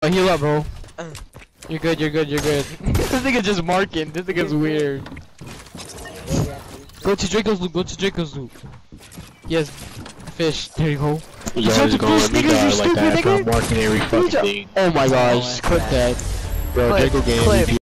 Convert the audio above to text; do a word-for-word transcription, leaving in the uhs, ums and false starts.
Oh, heal up, bro. Uh. You're good, you're good, you're good. This nigga just marking. This nigga's weird. Go to Draco's loop, go to Draco's loop. Yes, fish. There you go. You tried guys to gonna let fish, me nigga, die you like that stupid after I'm nigga. marking every fucking thing. Oh my gosh, clip that. Bro, Clip, Draco game clip. M V P.